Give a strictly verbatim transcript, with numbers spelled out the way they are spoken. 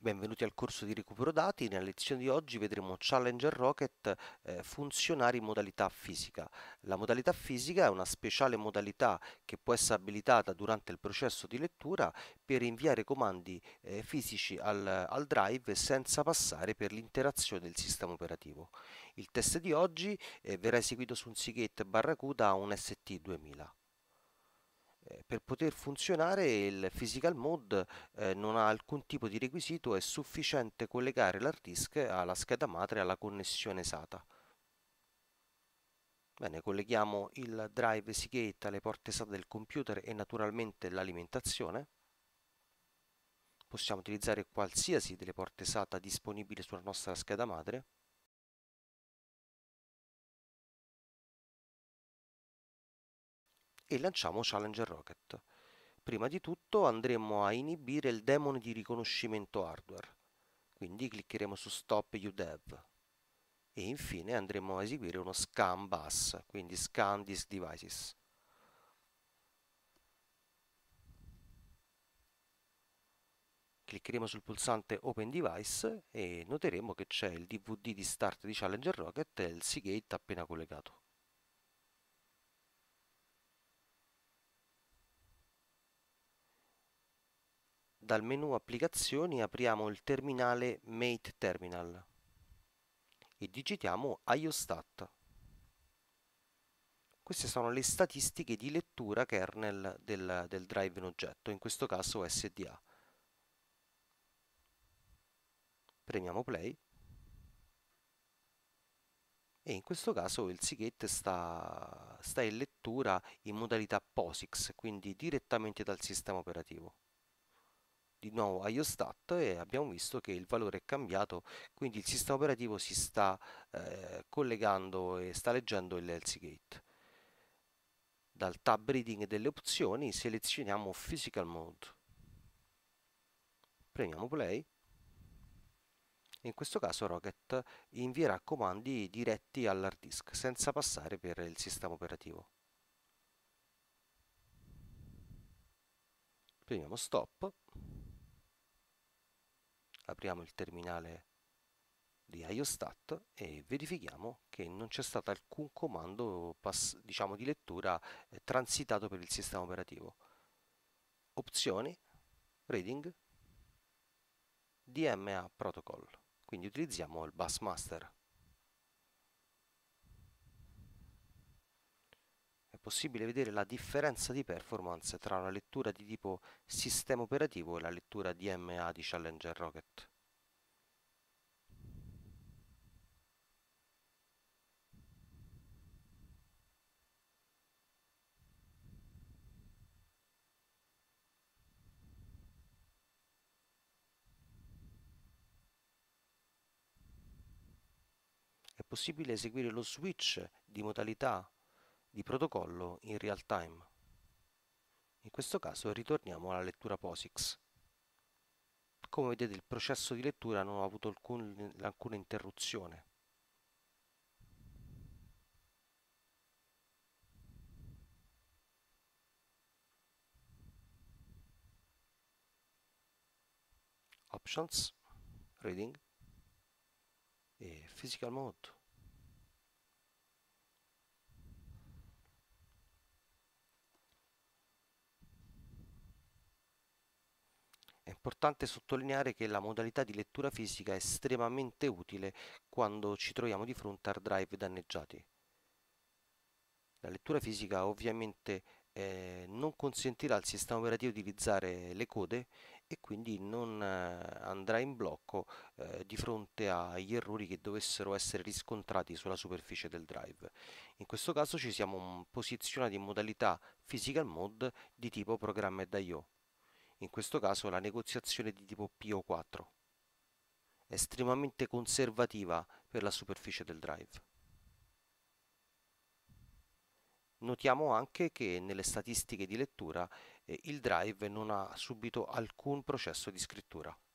Benvenuti al corso di recupero dati. Nella lezione di oggi vedremo Challenger Rocket eh, funzionare in modalità fisica. La modalità fisica è una speciale modalità che può essere abilitata durante il processo di lettura per inviare comandi eh, fisici al, al drive senza passare per l'interazione del sistema operativo. Il test di oggi eh, verrà eseguito su un Seagate Barracuda a un S T duemila. Eh, Per poter funzionare il Physical Mode eh, non ha alcun tipo di requisito, è sufficiente collegare l'hard disk alla scheda madre e alla connessione SATA. Bene, colleghiamo il drive Seagate alle porte SATA del computer e naturalmente l'alimentazione. Possiamo utilizzare qualsiasi delle porte SATA disponibili sulla nostra scheda madre. E lanciamo Challenger Rocket. Prima di tutto andremo a inibire il demone di riconoscimento hardware, quindi cliccheremo su Stop U D E V e infine andremo a eseguire uno scan bus, quindi scan disk devices. Cliccheremo sul pulsante Open Device e noteremo che c'è il D V D di start di Challenger Rocket e il Seagate appena collegato. Dal menu Applicazioni apriamo il terminale Mate Terminal e digitiamo iostat. Queste sono le statistiche di lettura kernel del, del drive in oggetto, in questo caso S D A. Premiamo Play e in questo caso il Seagate sta, sta in lettura in modalità POSIX, quindi direttamente dal sistema operativo. Di nuovo iostat e abbiamo visto che il valore è cambiato, quindi il sistema operativo si sta eh, collegando e sta leggendo il Seagate. Dal tab reading delle opzioni selezioniamo Physical Mode. Premiamo Play. In questo caso Rocket invierà comandi diretti all'hard disk senza passare per il sistema operativo. Premiamo Stop, apriamo il terminale di iostat e verifichiamo che non c'è stato alcun comando diciamo, di lettura eh, transitato per il sistema operativo. Opzioni, Reading, D M A Protocol, quindi utilizziamo il bus master. È possibile vedere la differenza di performance tra la lettura di tipo sistema operativo e la lettura D M A di Challenger Rocket. È possibile eseguire lo switch di modalità di protocollo in real time. In questo caso ritorniamo alla lettura POSIX. Come vedete il processo di lettura non ha avuto alcun, alcuna interruzione. Options, Reading e Physical Mode. È importante sottolineare che la modalità di lettura fisica è estremamente utile quando ci troviamo di fronte a hard drive danneggiati. La lettura fisica ovviamente eh, non consentirà al sistema operativo di utilizzare le code e quindi non eh, andrà in blocco eh, di fronte agli errori che dovessero essere riscontrati sulla superficie del drive. In questo caso ci siamo posizionati in modalità Physical Mode di tipo Programmed I O. In questo caso la negoziazione di tipo P O quattro è estremamente conservativa per la superficie del drive. Notiamo anche che nelle statistiche di lettura eh, il drive non ha subito alcun processo di scrittura.